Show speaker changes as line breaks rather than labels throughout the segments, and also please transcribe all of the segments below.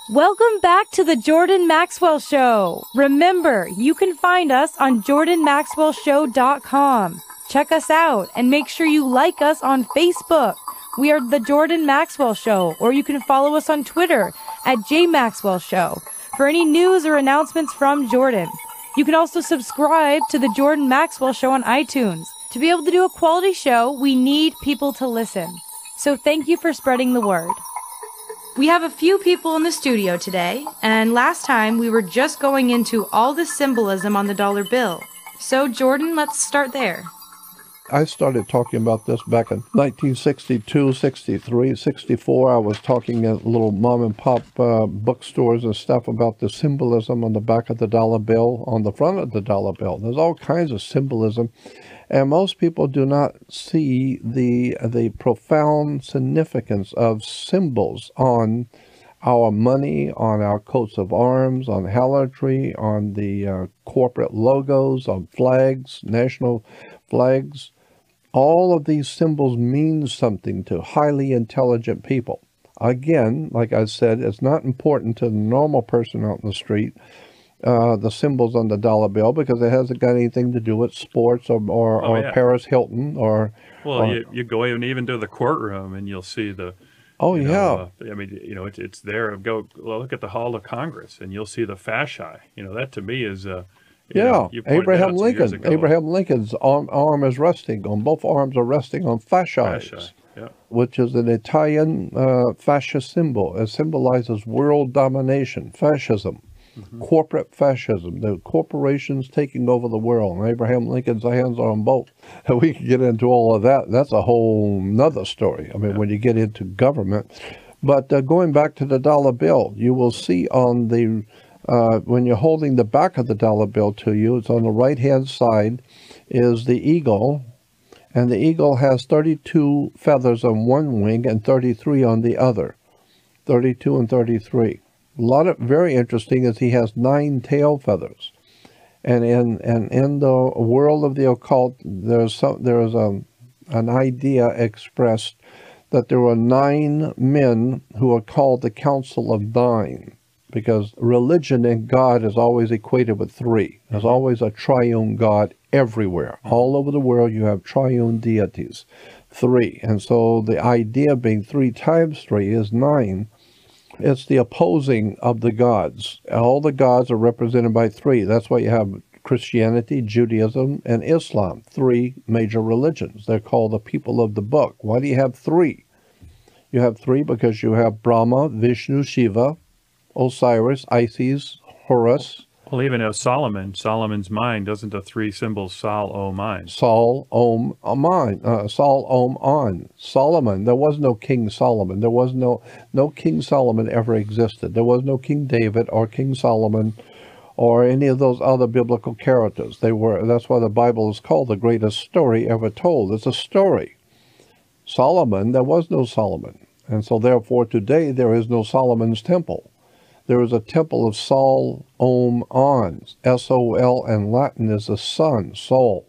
Welcome back to the Jordan Maxwell Show. Remember, you can find us on jordanmaxwellshow.com. Check us out and make sure you like us on Facebook. We are the Jordan Maxwell Show, or you can follow us on Twitter at @JMaxwellShow for any news or announcements from Jordan. You can also subscribe to the Jordan Maxwell Show on iTunes. To be able to do a quality show, we need people to listen. So thank you for spreading the word. We have a few people in the studio today, and last time we were just going into all the symbolism on the dollar bill. So Jordan, let's start there.
I started talking about this back in 1962, 63, 64. I was talking at little mom and pop bookstores and stuff about the symbolism on the back of the dollar bill, on the front of the dollar bill. There's all kinds of symbolism, and most people do not see the profound significance of symbols on our money, on our coats of arms, on heraldry, on the corporate logos, on flags, national flags. All of these symbols mean something to highly intelligent people. Again, like I said, it's not important to the normal person out in the street, the symbols on the dollar bill, because it hasn't got anything to do with sports or Paris Hilton or...
Well, you go even to the courtroom and you'll see the...
Oh, yeah.
I mean, it's there. Look at the Hall of Congress and you'll see the fasci. That to me is...
Abraham Lincoln. Abraham Lincoln's arm is resting on, both arms are resting on fasci, which is an Italian fascist symbol. It symbolizes world domination, fascism, corporate fascism, the corporations taking over the world. And Abraham Lincoln's hands are on both. And we can get into all of that. That's a whole nother story. I mean, when you get into government. But going back to the dollar bill, you will see on the... when you're holding the back of the dollar bill to you, it's on the right-hand side, is the eagle. And the eagle has 32 feathers on one wing and 33 on the other. 32 and 33. Very interesting is he has 9 tail feathers. And in the world of the occult, there's an idea expressed that there are 9 men who are called the Council of Nine. Because religion and God is always equated with 3. There's always a triune God everywhere. All over the world you have triune deities, 3. And so the idea being 3 times 3 is 9. It's the opposing of the gods. All the gods are represented by 3. That's why you have Christianity, Judaism, and Islam. 3 major religions. They're called the people of the book. Why do you have 3? You have 3 because you have Brahma, Vishnu, Shiva, Osiris, Isis, Horus.
Well, even Solomon's mind, doesn't the 3 symbols Sol, Om, An?
Sol, Om, Aman. Sol, Om, An. Solomon. There was no King Solomon. There was no King Solomon ever existed. There was no King David or King Solomon or any of those other biblical characters. That's why the Bible is called the greatest story ever told. It's a story. Solomon, there was no Solomon. And so therefore today there is no Solomon's temple. There is a temple of Sol, Om, An. S-O-L in Latin is the sun, Sol.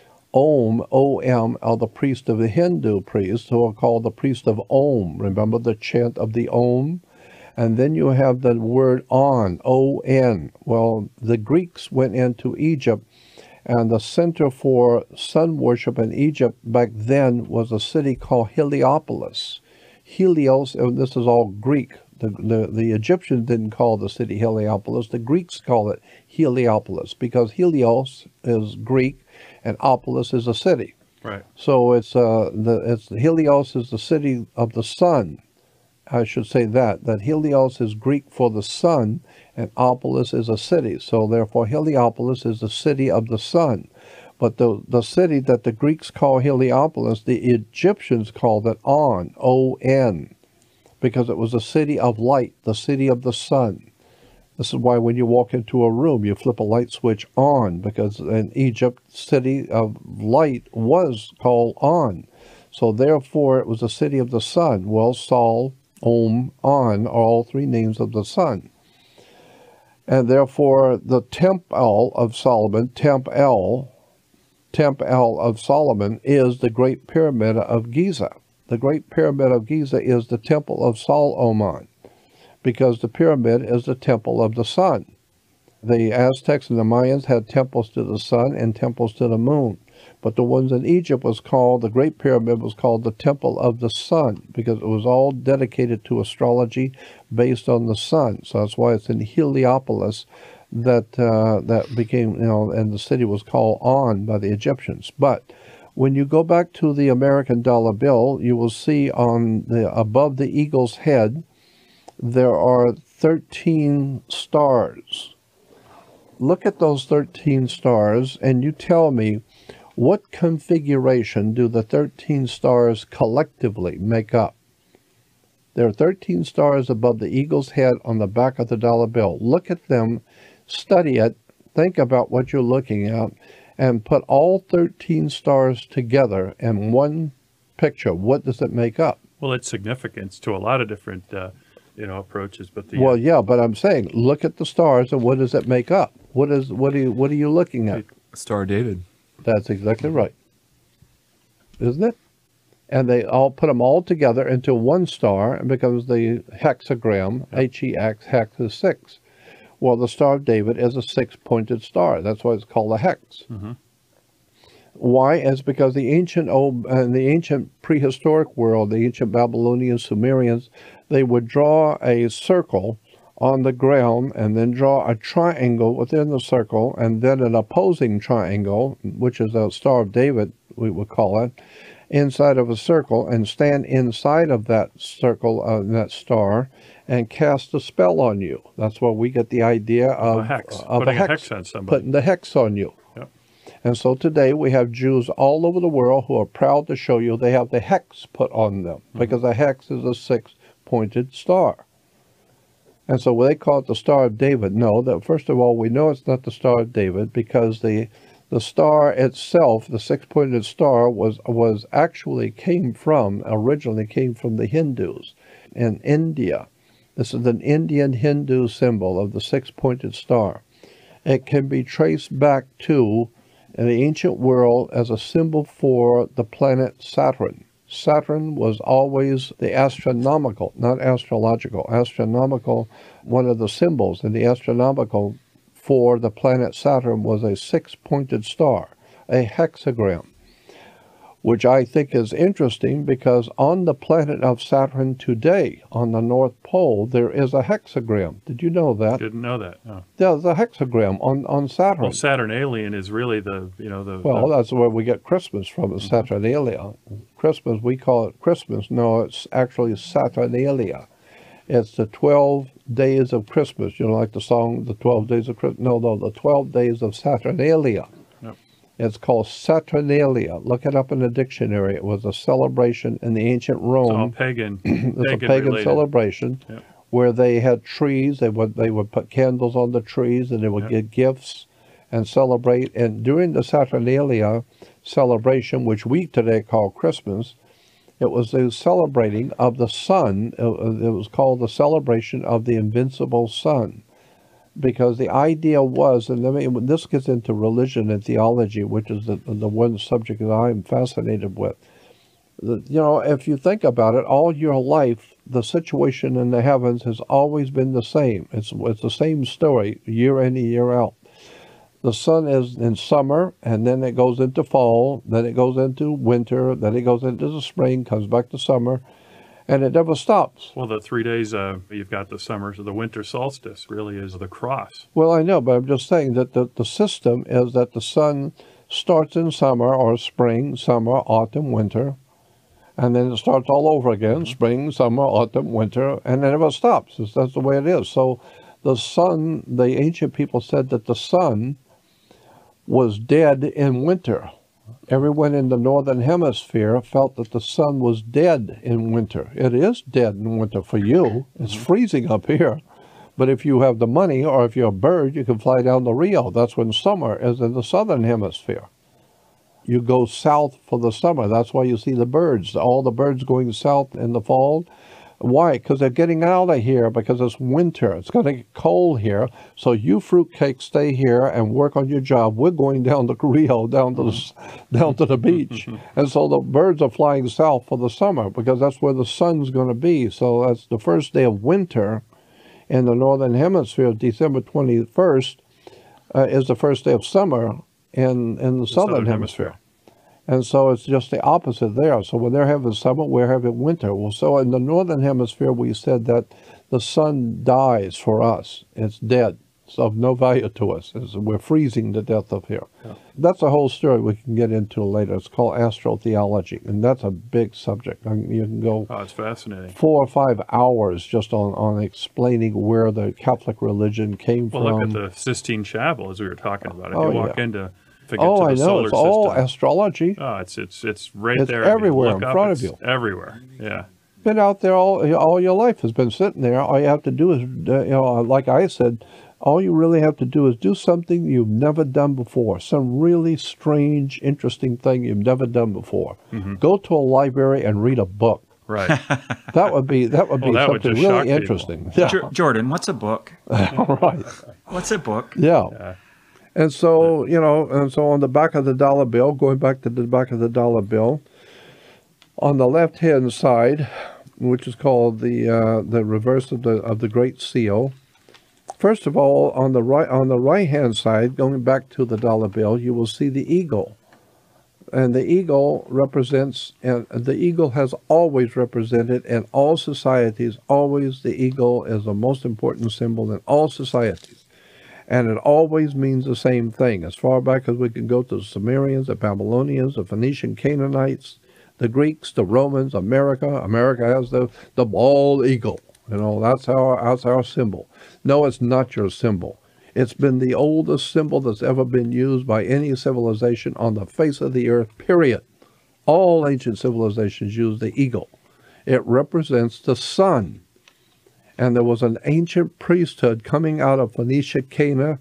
Om, O-M, are the priests of the Hindu priests who are called the priest of Om. Remember the chant of the Om? And then you have the word On, O-N. Well, the Greeks went into Egypt, and the center for sun worship in Egypt back then was a city called Heliopolis. Helios, and this is all Greek. The Egyptians didn't call the city Heliopolis. The Greeks call it Heliopolis because Helios is Greek and Opolis is a city.
Right.
So it's Helios is the city of the sun. I should say that Helios is Greek for the sun and Opolis is a city. So therefore Heliopolis is the city of the sun. But the city that the Greeks call Heliopolis, the Egyptians called it On, O-N. Because it was a city of light, the city of the sun. This is why when you walk into a room, you flip a light switch on, because in Egypt, city of light was called On. So therefore, it was a city of the sun. Well, Sol, Om, An are all 3 names of the sun. And therefore, the Temple of Solomon, Temple of Solomon, is the Great Pyramid of Giza. The Great Pyramid of Giza is the Temple of Sol Oman, because the pyramid is the temple of the sun. The Aztecs and the Mayans had temples to the sun and temples to the moon. But the ones in Egypt was called, the Great Pyramid was called the Temple of the Sun, because it was all dedicated to astrology based on the sun. So that's why it's in Heliopolis that became, and the city was called On by the Egyptians. But when you go back to the American dollar bill, you will see above the eagle's head, there are 13 stars. Look at those 13 stars, and you tell me, what configuration do the 13 stars collectively make up? There are 13 stars above the eagle's head on the back of the dollar bill. Look at them, study it, think about what you're looking at, and put all 13 stars together in one picture. What does it make up?
Well, it's significance to a lot of different approaches, but
well, yeah, but I'm saying, look at the stars, and what does it make up? What are you looking at?
Star of David.
That's exactly right, isn't it? And they all put them all together into one star, and becomes the hexagram. H-E-X, hex is 6. Well, the Star of David is a 6-pointed star. That's why it's called a hex. Mm-hmm. Why? It's because the ancient prehistoric world, the ancient Babylonians, Sumerians, they would draw a circle on the ground and then draw a triangle within the circle, and then an opposing triangle, which is a Star of David, we would call it, inside of a circle, and stand inside of that circle, that star, and cast a spell on you. That's where we get the idea of
a hex. Putting a hex on somebody.
Putting the hex on you.
Yep.
And so today we have Jews all over the world who are proud to show you they have the hex put on them, because a hex is a 6-pointed star. And so they call it the Star of David. No, that first of all, we know it's not the Star of David, because the star itself, the 6-pointed star, originally came from the Hindus in India. This is an Indian Hindu symbol of the 6-pointed star. It can be traced back to, in the ancient world, as a symbol for the planet Saturn. Saturn was always the astronomical, not astrological, astronomical, one of the symbols in the astronomical for the planet Saturn was a 6-pointed star, a hexagram, which I think is interesting because on the planet of Saturn today, on the North Pole, there is a hexagram. Did you know that?
Didn't know that, no.
There's a hexagram on Saturn.
Well, Saturnalia is really
Well, that's where we get Christmas from, is Saturnalia. Christmas, we call it Christmas. No, it's actually Saturnalia. It's the 12 days of Christmas. You know, like the song, the 12 days of Christmas. No, the 12 days of Saturnalia. Yep. It's called Saturnalia. Look it up in the dictionary. It was a celebration in the ancient Rome.
It's all pagan.
It's a pagan celebration, yep, where they had trees. They would put candles on the trees, and they would, yep, get gifts and celebrate. And during the Saturnalia celebration, which we today call Christmas, it was the celebrating of the sun. It was called the celebration of the invincible sun, because the idea was, and this gets into religion and theology, which is the one subject that I'm fascinated with. If you think about it, all your life, the situation in the heavens has always been the same. It's the same story year in and year out. The sun is in summer, and then it goes into fall, then it goes into winter, then it goes into the spring, comes back to summer, and it never stops.
Well, the 3 days you've got the summer, so the winter solstice really is the cross.
Well, I know, but I'm just saying that the system is that the sun starts in summer or spring, summer, autumn, winter, and then it starts all over again, spring, summer, autumn, winter, and it never stops. That's the way it is. So the sun, the ancient people said that the sun was dead in winter. Everyone in the northern hemisphere felt that the sun was dead in winter. It is dead in winter for you. It's freezing up here. But if you have the money, or if you're a bird, you can fly down to Rio. That's when summer is in the southern hemisphere. You go south for the summer. That's why you see the birds. All the birds going south in the fall. Why? Because they're getting out of here because it's winter. It's going to get cold here. So you fruitcakes stay here and work on your job. We're going down to Rio, down to the beach. And so the birds are flying south for the summer because that's where the sun's going to be. So that's the first day of winter In the northern hemisphere, December 21st is the first day of summer in the southern hemisphere. And so it's just the opposite there. So when they're having summer, we're having winter. Well, so in the northern hemisphere, we said that the sun dies for us. It's dead. It's of no value to us. We're freezing to death up here. Yeah. That's a whole story we can get into later. It's called astrotheology, and that's a big subject. You can go
it's fascinating.
4 or 5 hours just on explaining where the Catholic religion came from.
Well, look at the Sistine Chapel, as we were talking about. If you walk into
I know. It's all astrology.
Oh, it's right there.
It's everywhere in front of you.
Everywhere. Yeah.
Been out there all your life. Has been sitting there. All you have to do is, like I said, all you really have to do is do something you've never done before. Some really strange, interesting thing you've never done before. Mm-hmm. Go to a library and read a book.
Right.
That would be something really interesting.
Yeah. Jordan, what's a book?
Right.
What's a book?
Yeah. And so, on the back of the dollar bill, going back to the back of the dollar bill, on the left-hand side, which is called the reverse of the Great Seal. First of all, on the right-hand side, going back to the dollar bill, you will see the eagle. And the eagle represents, and the eagle has always represented in all societies, always the eagle is the most important symbol in all societies. And it always means the same thing. As far back as we can go to the Sumerians, the Babylonians, the Phoenician Canaanites, the Greeks, the Romans, America. America has the bald eagle. That's our symbol. No, it's not your symbol. It's been the oldest symbol that's ever been used by any civilization on the face of the earth, period. All ancient civilizations use the eagle. It represents the sun. And there was an ancient priesthood coming out of Phoenicia, Cana,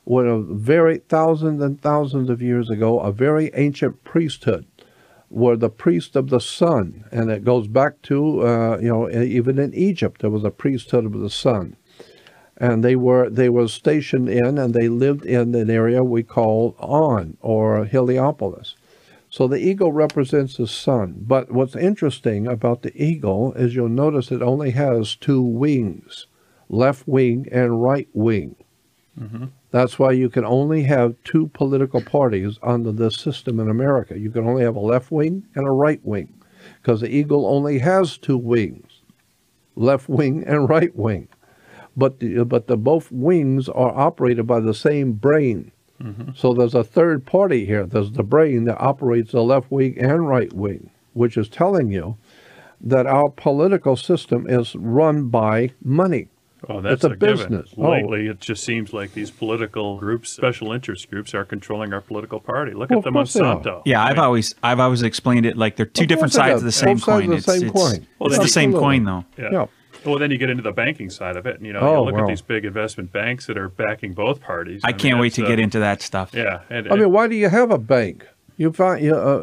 thousands and thousands of years ago, a very ancient priesthood, were the priest of the sun. And it goes back to, even in Egypt, there was a priesthood of the sun. And they were stationed in, and they lived in an area we call On, or Heliopolis. So the eagle represents the sun. But what's interesting about the eagle is you'll notice it only has 2 wings, left wing and right wing. Mm-hmm. That's why you can only have 2 political parties under this system in America. You can only have a left wing and a right wing, because the eagle only has 2 wings, left wing and right wing. But the both wings are operated by the same brain. Mm-hmm. So there's a third party here. There's the brain that operates the left wing and right wing, which is telling you that our political system is run by money.
Oh, that's
a business.
Lately, it just seems like these political groups, special interest groups, are controlling our political party. Look at the Monsanto.
Yeah, I've always explained it like they're 2 different sides of the same coin.
It's the same coin.
It's the same coin, though.
Yeah. Well, then you get into the banking side of it. You look at these big investment banks that are backing both parties.
I can't wait to get into that stuff.
Yeah.
Why do you have a bank? You find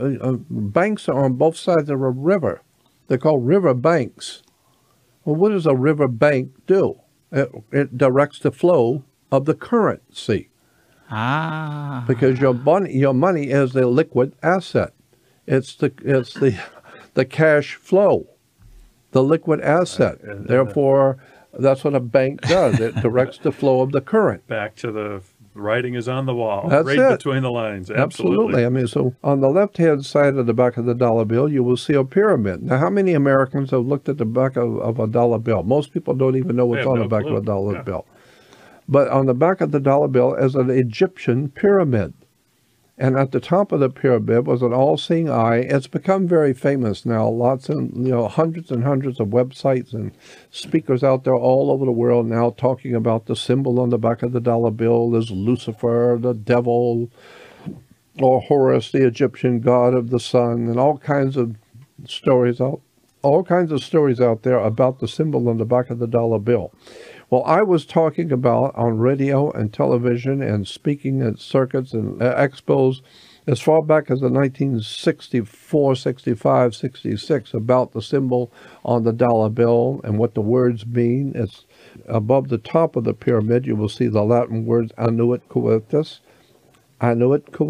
banks are on both sides of a river. They're called river banks. Well, what does a river bank do? It directs the flow of the currency. Because your money is a liquid asset. It's the cash flow. The liquid asset. Therefore, that's what a bank does. It directs the flow of the current.
Back to the writing is on the wall.
That's
right
it.
Between the lines.
Absolutely. So on the left-hand side of the back of the dollar bill, you will see a pyramid. Now, how many Americans have looked at the back of a dollar bill? Most people don't even know what's on the back of a dollar bill. But on the back of the dollar bill is an Egyptian pyramid. And at the top of the pyramid was an all-seeing eye. It's become very famous now. Hundreds and hundreds of websites and speakers out there all over the world now talking about the symbol on the back of the dollar bill is Lucifer, the devil, or Horus, the Egyptian god of the sun, and all kinds of stories out there about the symbol on the back of the dollar bill. Well, I was talking about on radio and television and speaking at circuits and expos as far back as the 1964, 65, 66 about the symbol on the dollar bill and what the words mean. It's above the top of the pyramid. You will see the Latin words annuit coeptus,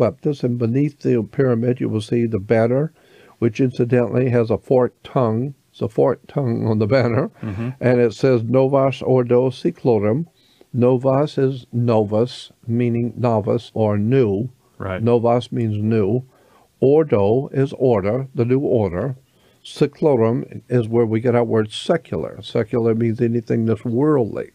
and beneath the pyramid you will see the banner, which incidentally has a forked tongue It's a forked tongue on the banner. And it says Novus Ordo Seclorum. Novus is novus, meaning novice or new.
Right.
Novus means new. Ordo is order, the new order. Seclorum is where we get our word secular. Secular means anything that's worldly.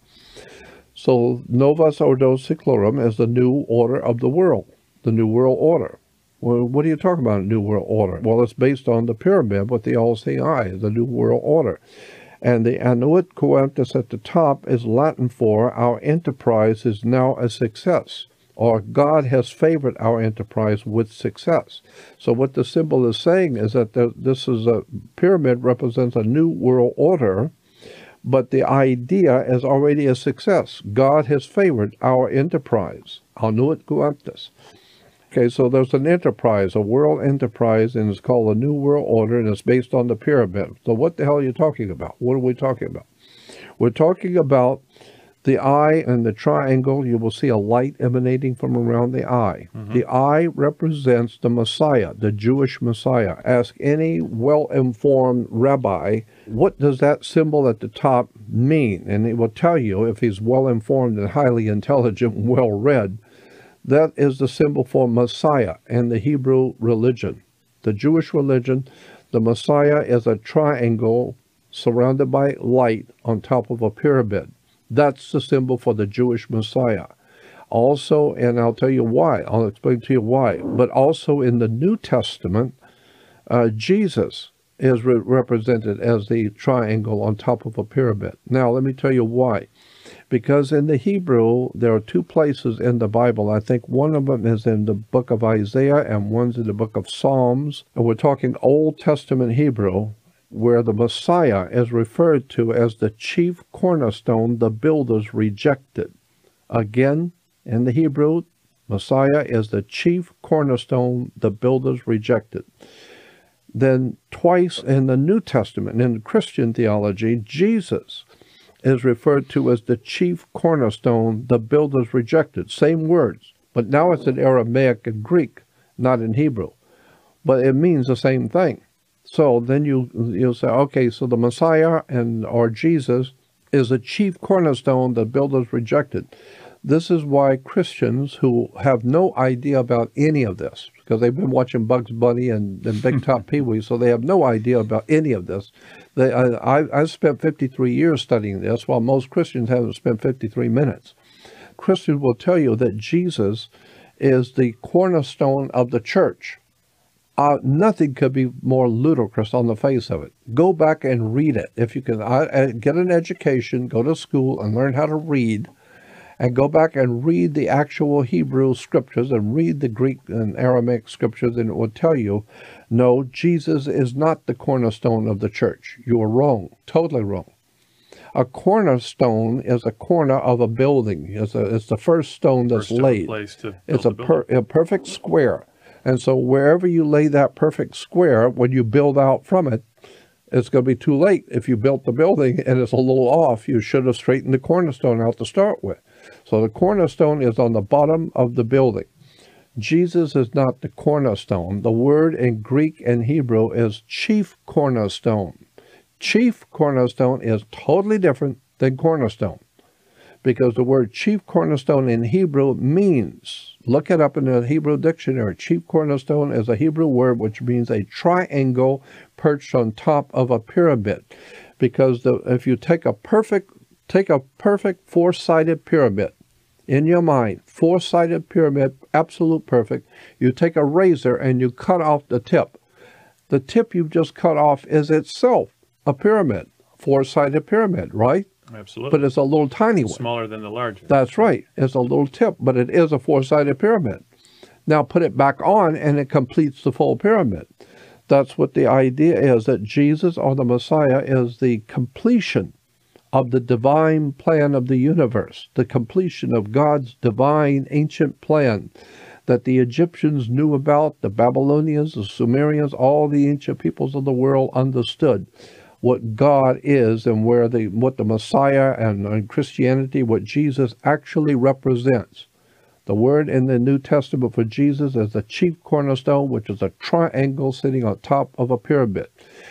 So Novus Ordo Seclorum is the new order of the world, the new world order. Well, what are you talking about, New World Order? Well, it's based on the pyramid with the all-seeing eye, the New World Order. And the annuit coemptus at the top is Latin for our enterprise is now a success, or God has favored our enterprise with success. So what the symbol is saying is that this is a pyramid represents a new world order, but the idea is already a success. God has favored our enterprise, annuit coemptus. Okay, so there's an enterprise, a world enterprise, and it's called the New World Order, and it's based on the pyramid. So what the hell are you talking about? What are we talking about? We're talking about the eye and the triangle. You will see a light emanating from around the eye. The eye represents the Messiah, the Jewish Messiah. Ask any well-informed rabbi, what does that symbol at the top mean? And he will tell you, if he's well-informed and highly intelligent and well-read, that is the symbol for Messiah in the Hebrew religion. The Jewish religion, the Messiah is a triangle surrounded by light on top of a pyramid. That's the symbol for the Jewish Messiah. Also, and I'll tell you why, I'll explain to you why, but also in the New Testament, Jesus is represented as the triangle on top of a pyramid. Now, let me tell you why. Because in the Hebrew, there are two places in the Bible. I think one of them is in the book of Isaiah and one's in the book of Psalms. And we're talking Old Testament Hebrew, where the Messiah is referred to as the chief cornerstone the builders rejected. Again, in the Hebrew, Messiah is the chief cornerstone the builders rejected. Then twice in the New Testament, in Christian theology, Jesus is referred to as the chief cornerstone the builders rejected. Same words, but now it's in Aramaic and Greek, not in Hebrew. But it means the same thing. So then you'll say, okay, so the Messiah or Jesus is the chief cornerstone the builders rejected. This is why Christians who have no idea about any of this, because they've been watching Bugs Bunny and Big Top Pee-wee, so they have no idea about any of this. I've spent 53 years studying this, while most Christians haven't spent 53 minutes. Christians will tell you that Jesus is the cornerstone of the church. Nothing could be more ludicrous on the face of it. Go back and read it. If you can get an education, go to school and learn how to read, and go back and read the actual Hebrew scriptures and read the Greek and Aramaic scriptures, and it will tell you, no, Jesus is not the cornerstone of the church. You are wrong, totally wrong. A cornerstone is a corner of a building. It's the first stone that's laid. It's a perfect square. And so wherever you lay that perfect square, when you build out from it, it's going to be too late. If you built the building and it's a little off, you should have straightened the cornerstone out to start with. So the cornerstone is on the bottom of the building. Jesus is not the cornerstone. The word in Greek and Hebrew is chief cornerstone. Chief cornerstone is totally different than cornerstone, because the word chief cornerstone in Hebrew means, look it up in the Hebrew dictionary, chief cornerstone is a Hebrew word which means a triangle perched on top of a pyramid. Because if you take a perfect four-sided pyramid in your mind, four-sided pyramid, absolute perfect, you take a razor and you cut off the tip. The tip you've just cut off is itself a pyramid, four-sided pyramid, right?
Absolutely.
But it's a little tiny one.
Smaller than the larger.
That's right. It's a little tip, but it is a four-sided pyramid. Now put it back on and it completes the full pyramid. That's what the idea is, that Jesus or the Messiah is the completion of the divine plan of the universe, the completion of God's divine ancient plan that the Egyptians knew about, the Babylonians, the Sumerians, all the ancient peoples of the world understood what God is and what the Messiah and Christianity, what Jesus actually represents. The word in the New Testament for Jesus is the chief cornerstone, which is a triangle sitting on top of a pyramid.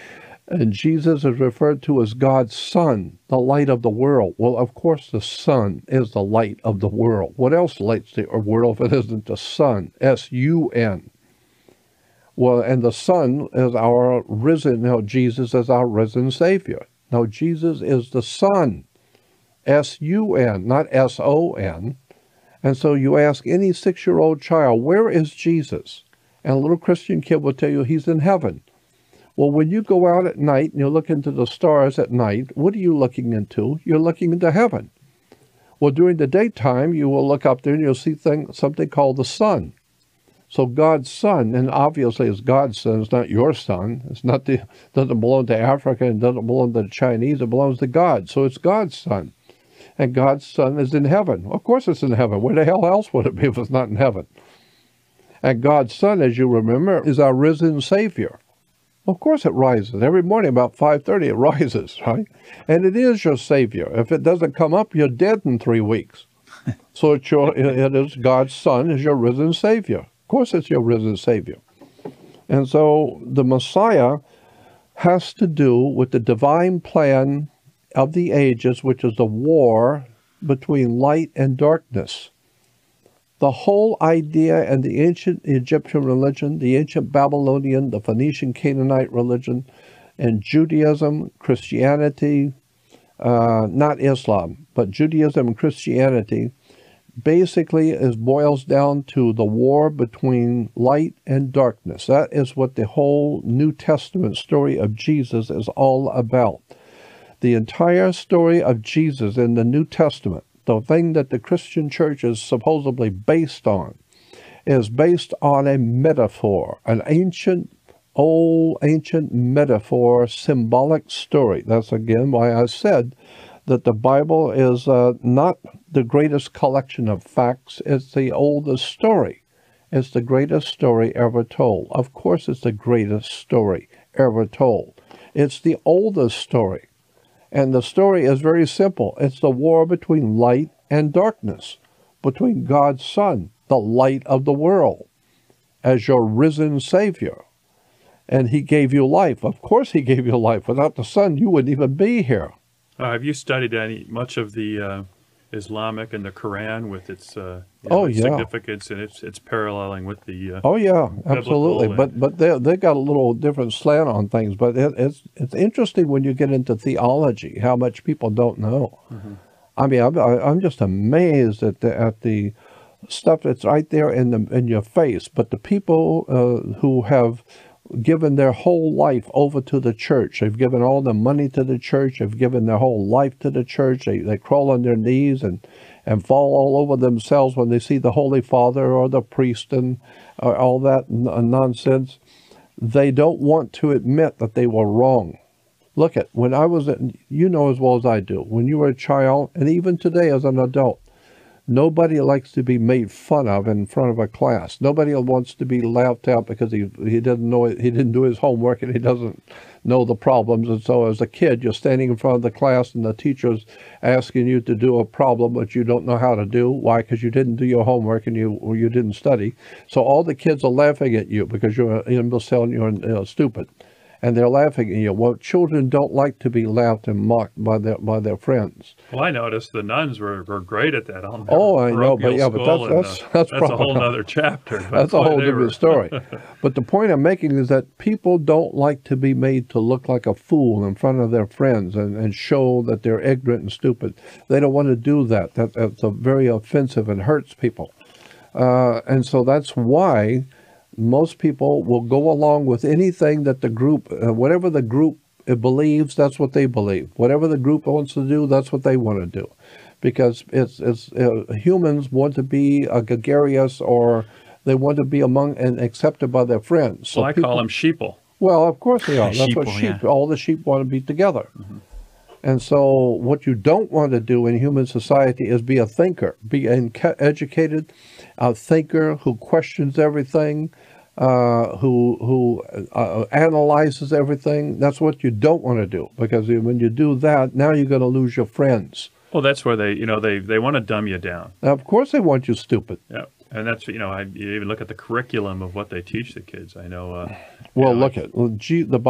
And Jesus is referred to as God's Son, the light of the world. Well, of course, the sun is the light of the world. What else lights the world if it isn't the sun? S-U-N. Well, and the Son is our risen, Jesus is our risen Savior. Now, Jesus is the Son, S-U-N, not S-O-N. And so you ask any 6-year-old child, where is Jesus? And a little Christian kid will tell you he's in heaven. Well, when you go out at night and you look into the stars at night, what are you looking into? You're looking into heaven. Well, during the daytime, you will look up there and you'll see something called the sun. So God's Son, and obviously it's God's Son, it's not your son. It's not doesn't belong to Africa and doesn't belong to the Chinese. It belongs to God. So it's God's Son. And God's Son is in heaven. Of course it's in heaven. Where the hell else would it be if it's not in heaven? And God's Son, as you remember, is our risen Savior. Of course it rises. Every morning about 5:30 it rises, right? And it is your Savior. If it doesn't come up, you're dead in 3 weeks. So it is God's Son is your risen Savior. Of course it's your risen Savior. And so the Messiah has to do with the divine plan of the ages, which is the war between light and darkness. The whole idea in the ancient Egyptian religion, the ancient Babylonian, the Phoenician Canaanite religion, and Judaism, Christianity, not Islam, but Judaism and Christianity, basically boils down to the war between light and darkness. That is what the whole New Testament story of Jesus is all about. The entire story of Jesus in the New Testament, the thing that the Christian church is supposedly based on, is based on a metaphor, an ancient metaphor, symbolic story. That's again why I said that the Bible is not the greatest collection of facts. It's the oldest story. It's the greatest story ever told. Of course it's the greatest story ever told. It's the oldest story. And the story is very simple. It's the war between light and darkness, between God's Son, the light of the world, as your risen Savior. And he gave you life. Of course he gave you life. Without the Son, you wouldn't even be here.
Have you studied much of the Islamic and the Quran with its significance and its paralleling with the
absolutely. But they got a little different slant on things. But it's interesting when you get into theology how much people don't know. Mm-hmm. I mean, I'm just amazed at the stuff that's right there in your face. But the people who have given their whole life over to the church. They've given all the money to the church. They've given their whole life to the church. They crawl on their knees and fall all over themselves when they see the Holy Father or the priest and all that nonsense. They don't want to admit that they were wrong. Look at, when I was, you know as well as I do, when you were a child, and even today as an adult, nobody likes to be made fun of in front of a class. Nobody wants to be laughed at because he doesn't know it, he didn't do his homework and he doesn't know the problems. And so as a kid, you're standing in front of the class and the teacher's asking you to do a problem that you don't know how to do. Why? Because you didn't do your homework and you didn't study. So all the kids are laughing at you because you're imbecile and you're stupid. And they're laughing at you. Well, children don't like to be laughed and mocked by their friends.
Well, I noticed the nuns were great at that.
Oh, I know, but that's
a whole other chapter.
That's a whole different story. But the point I'm making is that people don't like to be made to look like a fool in front of their friends and show that they're ignorant and stupid. They don't want to do that. That's very offensive and hurts people. And so that's why most people will go along with anything that the group, whatever the group believes, that's what they believe. Whatever the group wants to do, that's what they want to do. Because humans want to be gregarious, or they want to be among and accepted by their friends.
So I call them sheeple.
Well, of course they are. That's what sheep, all the sheep want to be together. Mm-hmm. And so what you don't want to do in human society is be a thinker, be an educated thinker who questions everything, who analyzes everything. That's what you don't want to do, because when you do that, now you're going to lose your friends.
Well, that's where they want to dumb you down.
Now, of course they want you stupid.
Yeah. And that's, you even look at the curriculum of what they teach the kids. I know.
Look at the Bible.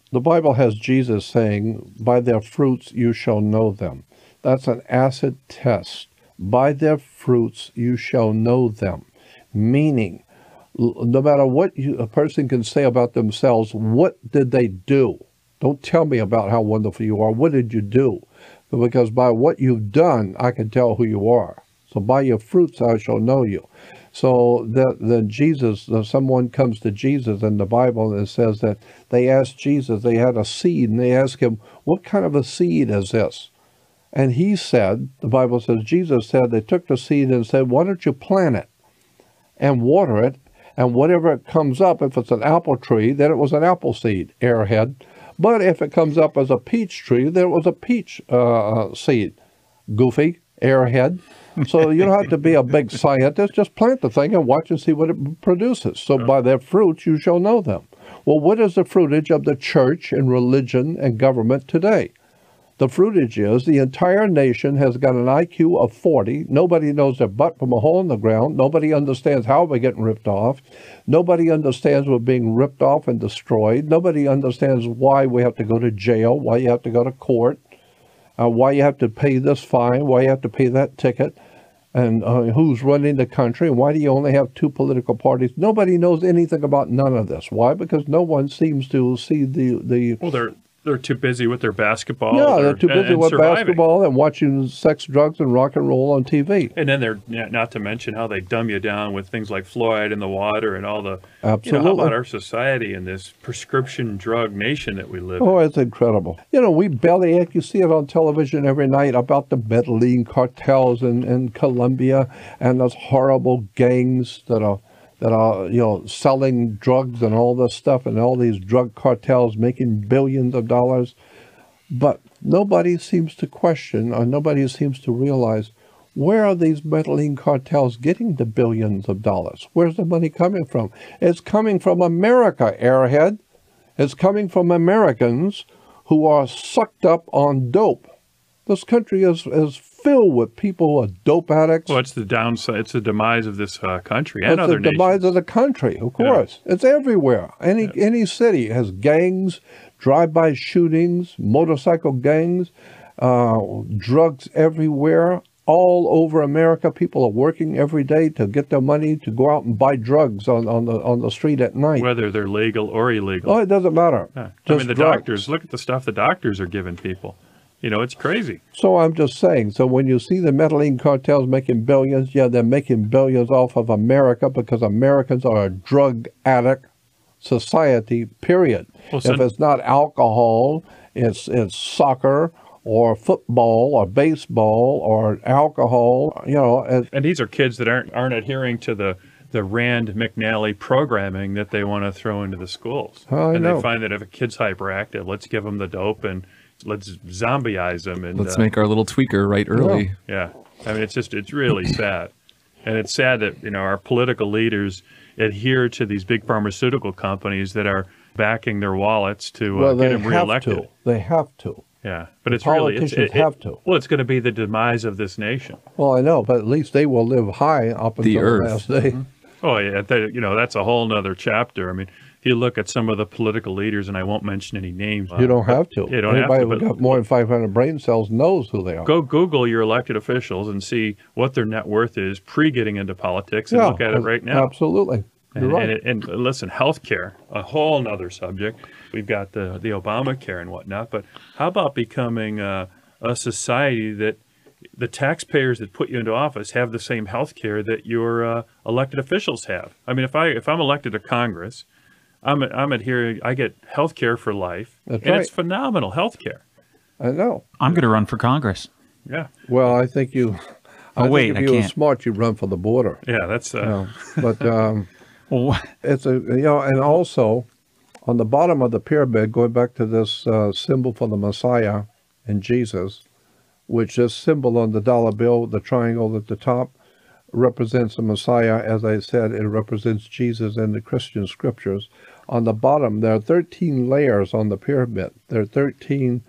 The Bible has Jesus saying, by their fruits you shall know them. That's an acid test. By their fruits you shall know them. Meaning, no matter what a person can say about themselves, what did they do? Don't tell me about how wonderful you are. What did you do? Because by what you've done, I can tell who you are. So by your fruits I shall know you. So then Jesus, someone comes to Jesus in the Bible and it says that they asked Jesus, they had a seed, and they asked him, what kind of a seed is this? And he said, the Bible says, Jesus said, they took the seed and said, why don't you plant it and water it, and whatever it comes up, if it's an apple tree, then it was an apple seed, airhead. But if it comes up as a peach tree, then it was a peach seed, goofy, airhead. So you don't have to be a big scientist. Just plant the thing and watch and see what it produces. So by their fruits you shall know them. Well, what is the fruitage of the church and religion and government today? The fruitage is the entire nation has got an IQ of 40. Nobody knows their butt from a hole in the ground. Nobody understands how we're getting ripped off. Nobody understands we're being ripped off and destroyed. Nobody understands why we have to go to jail, why you have to go to court, why you have to pay this fine, why you have to pay that ticket, and who's running the country, and why do you only have 2 political parties? Nobody knows anything about none of this. Why? Because no one seems to see the
Well, they're too busy with their basketball.
Yeah, they're too busy with basketball and watching sex, drugs, and rock and roll on TV.
And then they're not to mention how they dumb you down with things like fluoride in the water and all the.
Absolutely.
How about our society and this prescription drug nation that we live in?
Oh, it's incredible. We bellyache. You see it on television every night about the Medellin cartels in Colombia and those horrible gangs that are selling drugs and all this stuff, and all these drug cartels making billions of dollars. But nobody seems to question, or nobody seems to realize, where are these Medellin cartels getting the billions of dollars? Where's the money coming from? It's coming from America, airhead. It's coming from Americans who are sucked up on dope. This country is filled with people who are dope addicts.
Well, it's the downside. It's the demise of this country and other nations.
It's the demise of the country, of course. Yeah. It's everywhere. Any city has gangs, drive-by shootings, motorcycle gangs, drugs everywhere. All over America, people are working every day to get their money to go out and buy drugs on the street at night.
Whether they're legal or illegal.
Oh, it doesn't matter.
Yeah. The doctors, look at the stuff the doctors are giving people. It's crazy.
So I'm just saying, so when you see the Medellin cartels making billions, yeah, they're making billions off of America because Americans are a drug addict society, period. Well, if it's not alcohol, it's soccer or football or baseball or alcohol,
And these are kids that aren't adhering to the Rand McNally programming that they want to throw into the schools.
I know.
They find that if a kid's hyperactive, let's give them the dope and let's zombieize them. And
let's make our little tweaker right early.
Yeah. I mean, it's really sad. And it's sad that, our political leaders adhere to these big pharmaceutical companies that are backing their wallets to get them reelected.
They have to.
Yeah. But it's
politicians have to.
Well, it's going to be the demise of this nation.
Well, I know, but at least they will live high up until the last day.
Mm-hmm. Oh, yeah. That's a whole nother chapter. I mean, if you look at some of the political leaders, and I won't mention any names.
You don't have to.
You don't
Anybody
have to.
Anybody who's got more than 500 brain cells knows who they are.
Go Google your elected officials and see what their net worth is pre-getting into politics, and look at it right now.
Absolutely. You're right.
And listen, healthcare, a whole nother subject. We've got the Obamacare and whatnot, but how about becoming a society that the taxpayers that put you into office have the same health care that your elected officials have? I mean, if I'm elected to Congress, I'm adhering. I get health care for life,
That's
and
right.
It's phenomenal health care.
I know.
I'm going to run for Congress.
Yeah.
Well, I think you.
Wait,
if you were smart, you'd run for the border.
Yeah, that's.
But
well,
it's and also on the bottom of the pyramid, going back to this symbol for the Messiah and Jesus, which is symbol on the dollar bill, the triangle at the top, represents the Messiah. As I said, it represents Jesus in the Christian scriptures. On the bottom, there are 13 layers on the pyramid. There are 13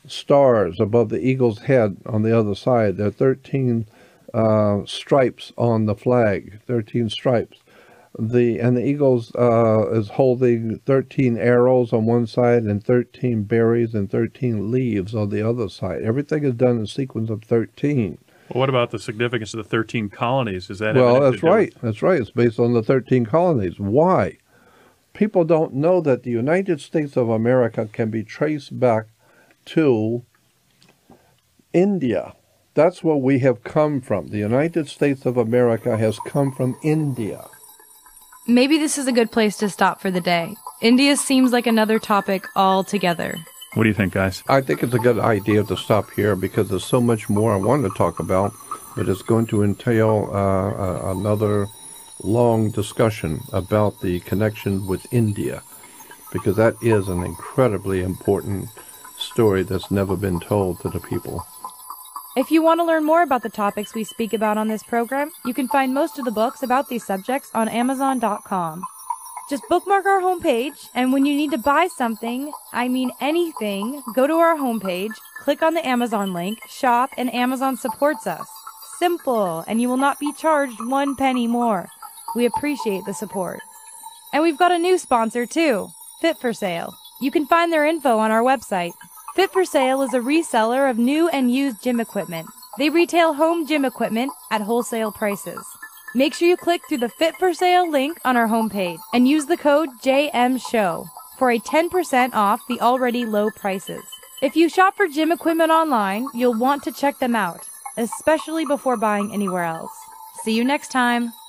stars above the eagle's head on the other side. There are 13 stripes on the flag, 13 stripes. the eagles is holding 13 arrows on one side and 13 berries and 13 leaves on the other side. Everything is done in a sequence of 13.
Well, what about the significance of the 13 colonies? Is that
that's right. That's right. It's based on the 13 colonies. Why? People don't know that the United States of America can be traced back to India. That's where we have come from. The United States of America has come from India.
Maybe this is a good place to stop for the day. India seems like another topic altogether.
What do you think, guys?
I think it's a good idea to stop here because there's so much more I want to talk about, but it's going to entail another long discussion about the connection with India, because that is an incredibly important story that's never been told to the people.
If you want to learn more about the topics we speak about on this program, you can find most of the books about these subjects on Amazon.com. Just bookmark our homepage, and when you need to buy something, I mean anything, go to our homepage, click on the Amazon link, shop, and Amazon supports us. Simple, and you will not be charged 1 penny more. We appreciate the support. And we've got a new sponsor too, Fit for Sale. You can find their info on our website. Fit for Sale is a reseller of new and used gym equipment. They retail home gym equipment at wholesale prices. Make sure you click through the Fit for Sale link on our homepage and use the code JMSHOW for a 10% off the already low prices. If you shop for gym equipment online, you'll want to check them out, especially before buying anywhere else. See you next time.